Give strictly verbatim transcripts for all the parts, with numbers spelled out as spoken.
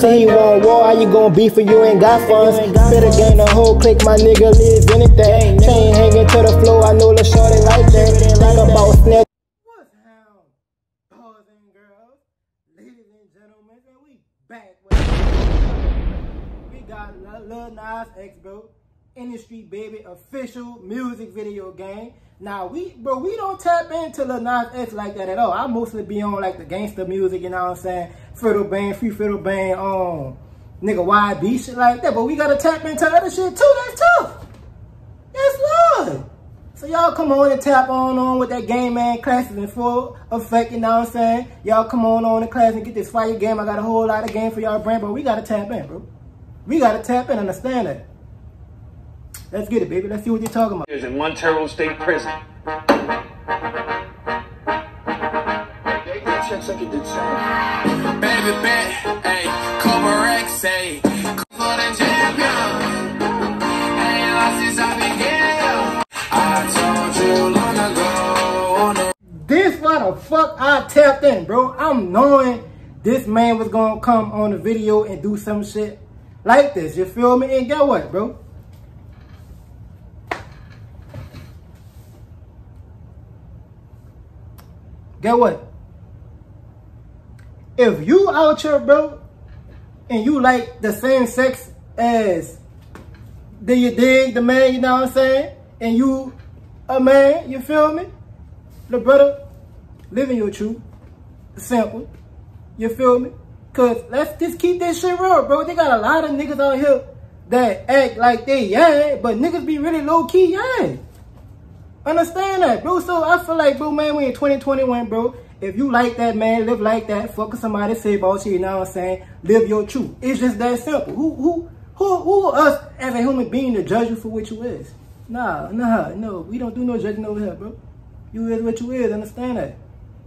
till he want war. How you gon' beef when you ain't got funds? Better gain the whole clique, my nigga live anything. Chain hanging to the floor, I know the shorty like that. Think about snatch. What's hell, boys and girls, ladies and gentlemen, and we back with we got Lil Nas X, bro. Industry baby, official music video game. Now we, bro, we don't tap into Lil Nas X like that at all. I mostly be on like the gangster music, you know what I'm saying? Fiddle Bang, Free Fiddle Bang, um, nigga Y B shit like that. But we gotta tap into other shit too. That's tough. That's love. So y'all come on and tap on on with that game, man. Classes in full effect, you know what I'm saying? Y'all come on on the class and get this fire game. I got a whole lot of game for y'all brand, but we gotta tap in, bro. We gotta tap in, understand that. Let's get it, baby. Let's see what you're talking about. Is in Montero State Prison. Baby bet, hey, Cobra Rex, hey, for the champion. Ain't lost since I began. I told you long ago. This why the fuck I tapped in, bro. I'm knowing this man was gonna come on the video and do some shit like this. You feel me? And get what, bro? Get what? If you out here, bro, and you like the same sex as do you dig the man, you know what I'm saying? And you a man, you feel me? The brother, living your truth. Simple. You feel me? Cause let's just keep this shit real, bro. They got a lot of niggas out here that act like they young, but niggas be really low key young. Understand that, bro? So I feel like, bro, man, we in twenty twenty-one, bro. If you like that, man, live like that. Fuck somebody say about you, you know what I'm saying? Live your truth. It's just that simple. Who, who, who, who are us as a human being to judge you for what you is? Nah, nah, no. We don't do no judging over here, bro. You is what you is. Understand that.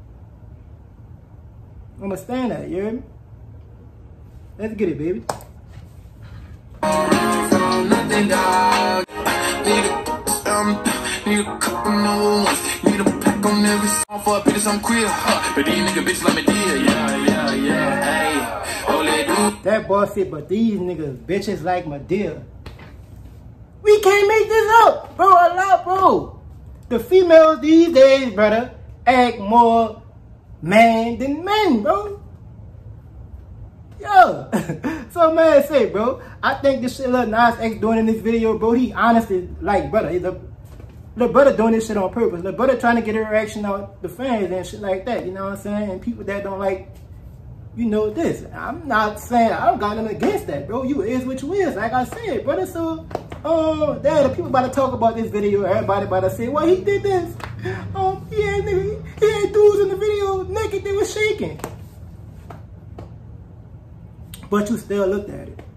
Understand that, you hear me? Let's get it, baby. Need a couple no ones. Need a pack on every song for a bitch I'm queer. Huh. But these nigga bitches let me deal. Yeah, yeah, yeah. Hey, oh, let do. That boy said, but these niggas bitches like my deal. We can't make this up, bro. A lot, bro. The females these days, brother, act more man than men, bro. Yo. So, man, say, bro, I think this shit Lil Nas X doing in this video, bro, he honestly, like, brother, he's a the brother doing this shit on purpose. The brother trying to get a reaction out the fans and shit like that, you know what I'm saying? And people that don't like, you know, this. I'm not saying, I don't got nothing against that, bro. You is what you is, like I said, brother. So, um, yeah, the people about to talk about this video, everybody about to say, well, he did this. Um, yeah, nigga, he had dudes in the video naked, they was shaking. But you still looked at it.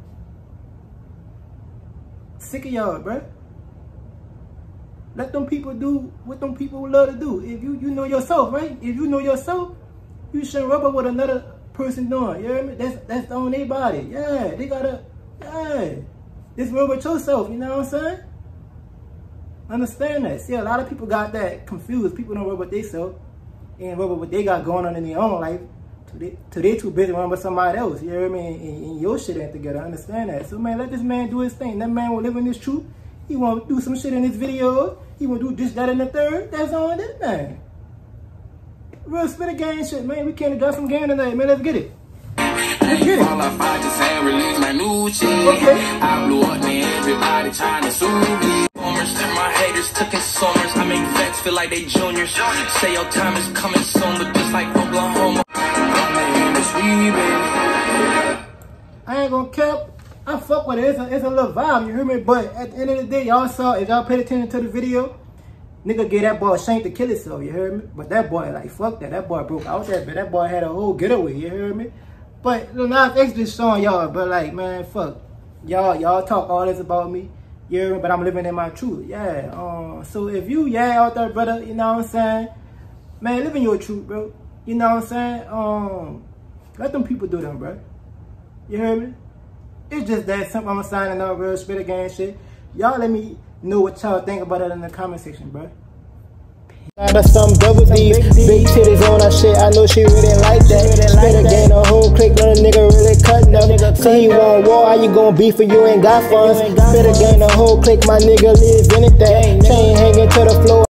Sick of y'all, bro. Let them people do what them people love to do. If you, you know yourself, right? If you know yourself, you shouldn't rub up with another person doing. You hear me? That's that's on their body. Yeah, they gotta, yeah. Just rub with yourself, you know what I'm saying? Understand that. See, a lot of people got that confused. People don't rub with themselves and rub with what they got going on in their own life. Today, today too busy running with somebody else. You hear me? And, and your shit ain't together. Understand that. So, man, let this man do his thing. That man will live in his truth. He want to do some shit in his video. He want to do this, that, and the third. That's on this, man. Real spit a game shit, man. We can't drop some game tonight, man. Let's get it. Let's get it. All I find just saying release my new shit. Okay. I blew up, man. Everybody trying to sue me. My haters took in summers. I make vets feel like they juniors. Say your time is coming soon, but just like Oklahoma. I ain't gonna cap. I fuck with it. It's a, it's a little vibe, you hear me? But at the end of the day, y'all saw, if y'all paid attention to the video, nigga gave that boy a shank to kill himself, you hear me? But that boy, like, fuck that. That boy broke out there, but that boy had a whole getaway, you hear me? But Lil Nas X just showing y'all, but like, man, fuck. Y'all, y'all talk all this about me, you hear me? But I'm living in my truth, yeah. Um, so if you, yeah, out there, brother, you know what I'm saying? Man, live in your truth, bro. You know what I'm saying? Um, let them people do them, bro. You hear me? It's just that simple. I'm signing up, real spit again shit. Y'all let me know what y'all think about it in the comment section, bro. Got some double D, big titties on her shit. I know she really like that. Spit again, a whole clique, little nigga really cutting up. Say he want war, how you gon' beef for you ain't got funds? Better gain the whole clique, my nigga live anything. Chain hanging to the floor.